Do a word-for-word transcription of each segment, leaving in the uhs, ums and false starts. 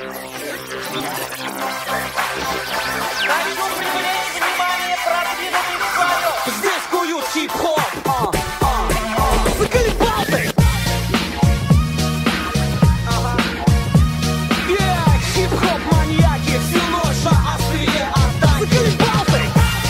Хочу привлечь внимание продвинутых слоев. Здесь куют хип-хоп. Заколебался! Yeah, хип-хоп маньяки всю ночь на острие атаки. Заколебался!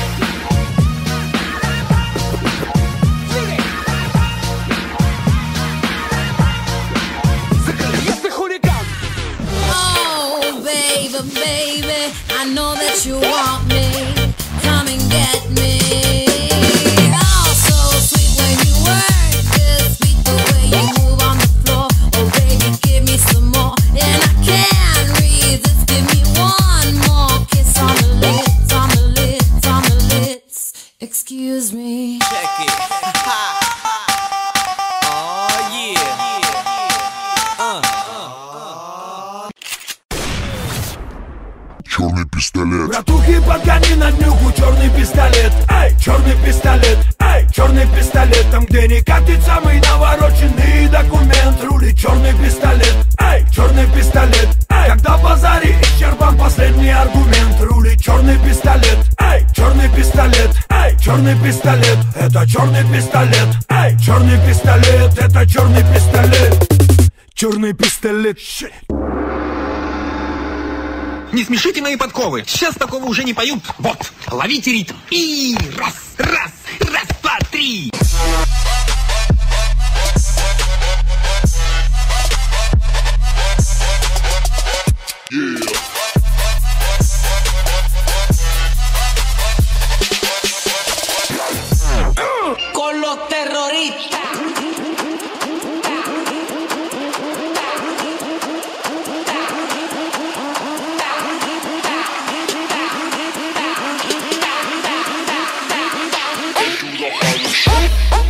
Если хулиган. Oh, baby, baby, I know that you want me. Come and get me. Oh, so sweet when you work it, sweet the way you move on the floor. Oh, baby, give me some more, and I can't resist. Give me one more kiss on the lips, on the lips, on the lips. Excuse me. Check it. Oh yeah. Черный пистолет. Братухи, подгони на днюху черный пистолет. Эй, черный пистолет. Эй, черный пистолет. Там, где не катит самый навороченный документ, рулит черный пистолет. Эй, черный пистолет. Эй, когда в базаре исчерпан последний аргумент, рулит черный пистолет. Эй, черный пистолет. Эй, черный пистолет. Это черный пистолет. Эй, черный пистолет. Это черный пистолет. Черный пистолет. Shit. Не смешите мои подковы, сейчас такого уже не поют. Вот, ловите ритм. И раз, раз, раз, два, три. Yeah. Con los terroristas. Shit.